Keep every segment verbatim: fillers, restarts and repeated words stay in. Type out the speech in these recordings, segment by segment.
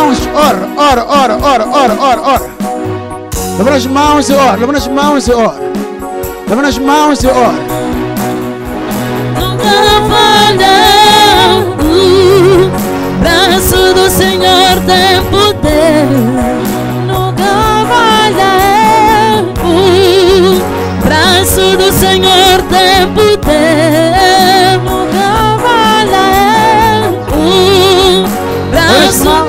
mãos, ora, ora, ora, ora, ora, ora, ora. Levanta as mãos e ora, levanta as mãos e ora. Levanta as mãos e ora. Nunca falha, o braço do Senhor tem poder. Nunca falha, o braço do Senhor tem poder. Nunca falha, o braço.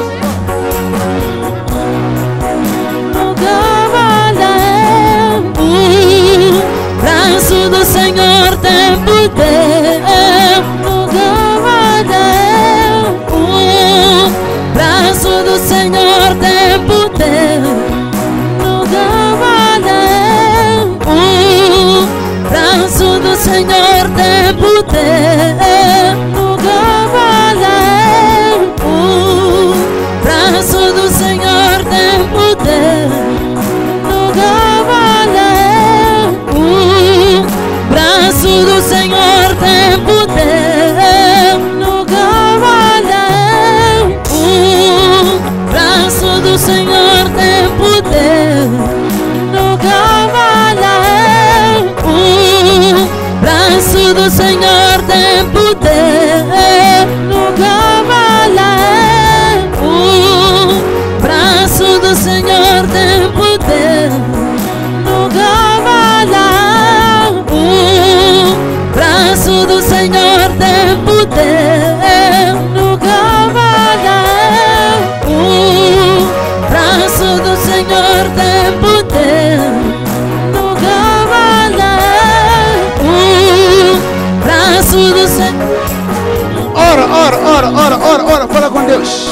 Nunca falha, o braço do Senhor tem poder. Nunca falha, o braço do Senhor tem poder. Nunca falha, o braço do Senhor tem poder. Nunca falha, o braço do Senhor tem poder. Nunca falha, o braço do Senhor tem poder. Nunca falha, o braço do Senhor tem poder. Nunca falha, o braço do Senhor tem poder. Nunca falha, o braço do Senhor tem poder. Nunca falha, o braço do Senhor tem poder. Nunca falha, o braço do Senhor tem poder. Nunca falha, o braço do Senhor. Ora, ora, ora, ora, ora, ora, fala com Deus.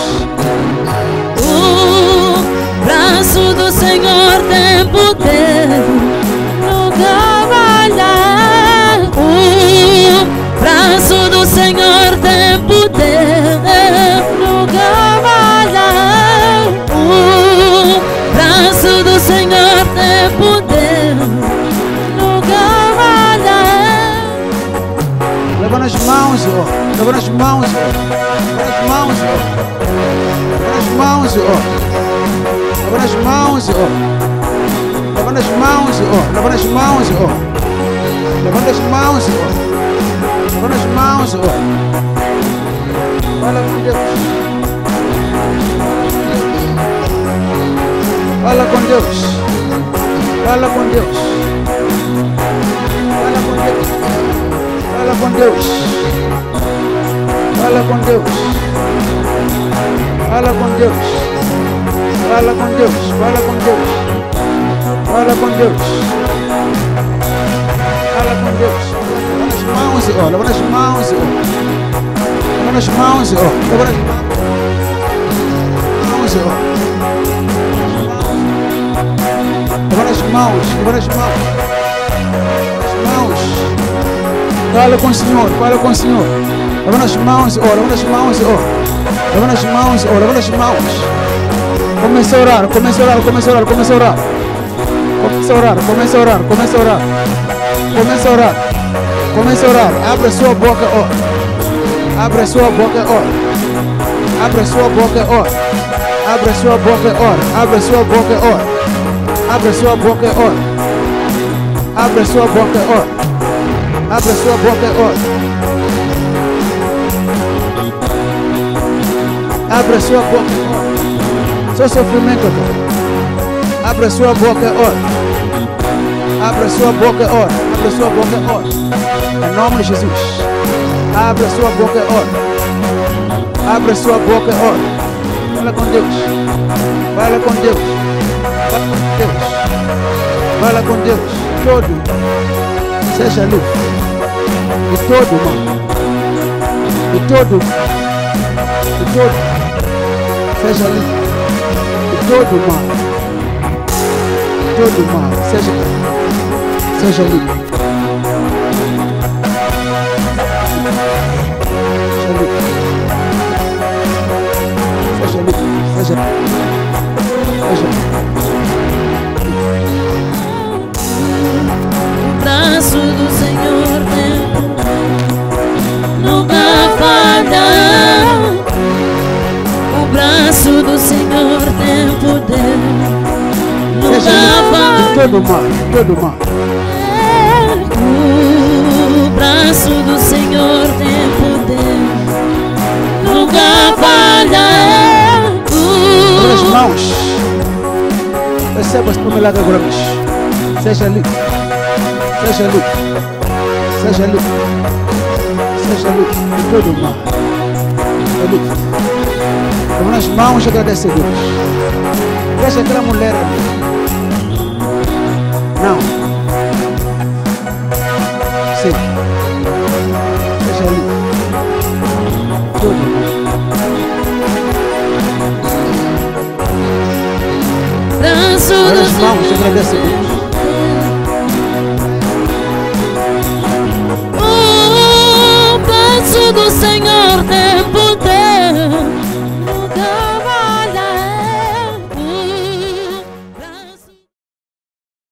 O braço do Senhor tem poder. Nunca falha, o braço do Senhor tem poder. Nunca falha, o braço do Senhor tem poder. Nunca falha. Levanta as mãos, ó. Levanta as mãos, ó. Levanta as mãos, ó. Levanta as mãos, ó. Levanta as mãos, ó. Levanta as mãos, ó. Levanta as mãos, ó. Levanta as mãos, ó. Levanta as mãos, ó. Fala com Deus. Fala com Deus. Fala com Deus. Fala com Deus. Fala com Deus. Fala com Deus. Fala com Deus. Fala com Deus. Fala com Deus. Fala com Deus. Fala com Deus. Levanta as mãos, ó. Levanta as mãos, ó. Levanta as mãos, ó. Levanta as mãos, ó. Levanta as mãos. Levanta as mãos. As mãos. Fala com o Senhor. Fala com o Senhor. Levanta as mãos, ó. Levanta as mãos, ó. Levanta as mãos, ó. Levanta as mãos. Começa a orar. Começa a orar. Começa a orar. Começa a orar. Começa a orar. Começa a orar. Começa a orar. Começa a orar. Começa a orar. Abre a sua boca, ó. Abre a sua boca, ó. Abre a sua boca, ó. Abre a sua boca, ó. Abre a sua boca, ó. Abre a sua boca, ó. Abre a sua boca, ó. Abre a sua boca, ó. Abre a sua boca, ó. Só sofrimento, ó. Abre a sua boca, ó. Abre a sua boca, ó. Abre a sua boca, ó. Em nome de Jesus. Abre a sua boca, ó. Abre a sua boca, ó. Fala com Deus. Fala com Deus. Fala com Deus. Fala com Deus. Todo. Seja livre. De todo mal. De todo. De todo. Seja livre. De todo mal. De todo mal. Seja livre. Seja livre. Seja livre. Seja livre. Seja Seja O braço do Senhor nunca falha. O braço do Senhor todo mal, todo mal. O braço do Senhor tem poder, nunca falha. Abre as mãos. Receba o milagre agora mesmo. Seja livre. Seja livre. Seja livre. Seja livre de todo mal. Seja livre. Com as mãos agradecidas. Veja aquela mulher ali. Não. Sim. Seja livre. Todo mal. Braço Olha do as mãos, agradece a Deus.